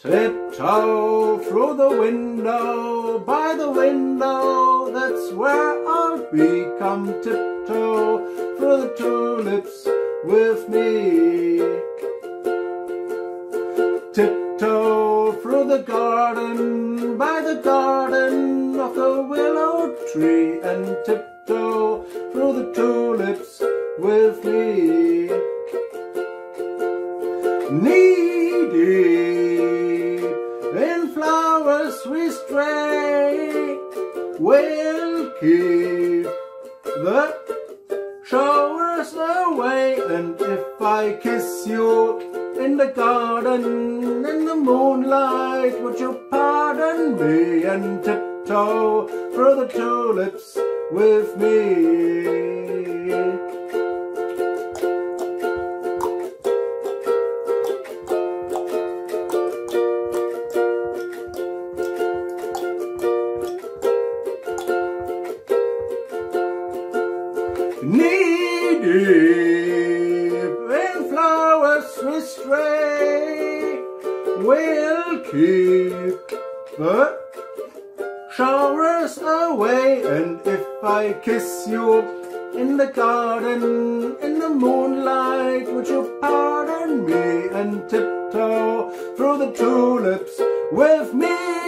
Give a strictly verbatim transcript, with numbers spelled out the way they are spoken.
Tiptoe through the window, by the window, that's where I'll be. Come tiptoe through the tulips with me. Tiptoe through the garden, by the garden of the willow tree, and tiptoe through the tulips with me. Knee-deep in flowers we stray, we'll keep the showers away. And if I kiss you in the garden, in the moonlight, would you pardon me and tiptoe through the tulips with me? Knee-deep in flowers we stray, we'll keep the showers away. And if I kiss you in the garden, in the moonlight, would you pardon me and tiptoe through the tulips with me?